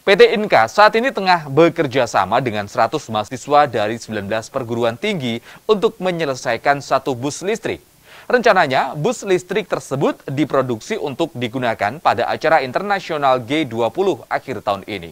PT Inka saat ini tengah bekerja sama dengan 100 mahasiswa dari 19 perguruan tinggi untuk menyelesaikan satu bus listrik. Rencananya, bus listrik tersebut diproduksi untuk digunakan pada acara internasional G20 akhir tahun ini.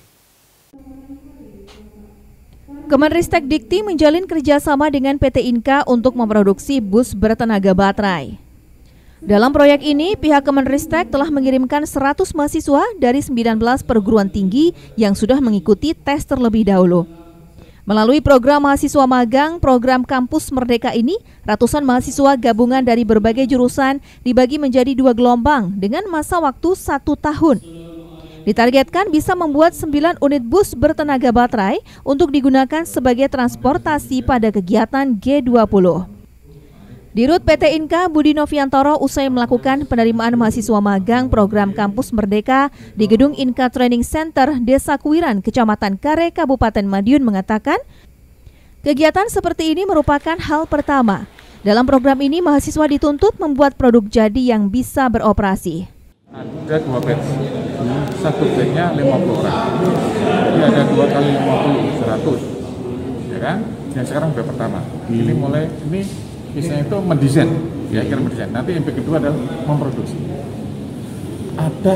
Kemenristek Dikti menjalin kerjasama dengan PT Inka untuk memproduksi bus bertenaga baterai. Dalam proyek ini, pihak Kemenristek telah mengirimkan 100 mahasiswa dari 19 perguruan tinggi yang sudah mengikuti tes terlebih dahulu. Melalui program mahasiswa magang, program Kampus Merdeka ini, ratusan mahasiswa gabungan dari berbagai jurusan dibagi menjadi 2 gelombang dengan masa waktu 1 tahun. Ditargetkan bisa membuat 9 unit bus bertenaga baterai untuk digunakan sebagai transportasi pada kegiatan G20. Dirut PT Inka Budi Noviantoro usai melakukan penerimaan mahasiswa magang program Kampus Merdeka di Gedung Inka Training Center Desa Kuiran, Kecamatan Kare, Kabupaten Madiun mengatakan, kegiatan seperti ini merupakan hal pertama. Dalam program ini mahasiswa dituntut membuat produk jadi yang bisa beroperasi. Ada 2 batch, satu batchnya 50 orang, jadi ada 2 kali 50, 100, ya kan? Yang sekarang udah pertama, ini mulai, ini misalnya itu mendesain, ya kira mendesain. Nanti yang kedua adalah memproduksi. Ada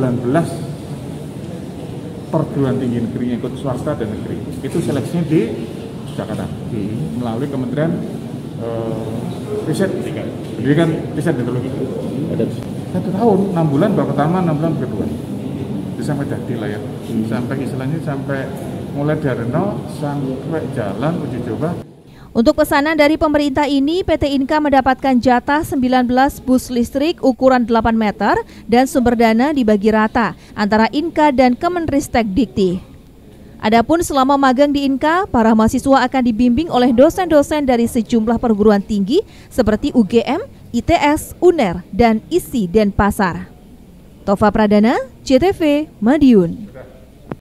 19 perguruan tinggi negeri yang ikut swasta dan negeri. Itu seleksinya di Jakarta melalui Kementerian Riset, Pendidikan, Riset dan Teknologi. Ada 1 tahun, 6 bulan baru pertama, 6 bulan kedua. Itu sampai jadi lah ya. Sampai istilahnya sampai mulai dari nol sampai jalan uji coba. Untuk pesanan dari pemerintah ini, PT Inka mendapatkan jatah 19 bus listrik ukuran 8 meter dan sumber dana dibagi rata antara Inka dan Kemenristek Dikti. Adapun selama magang di Inka, para mahasiswa akan dibimbing oleh dosen-dosen dari sejumlah perguruan tinggi seperti UGM, ITS, UNER, dan ISI Denpasar. Tova Pradana, CTV, Madiun.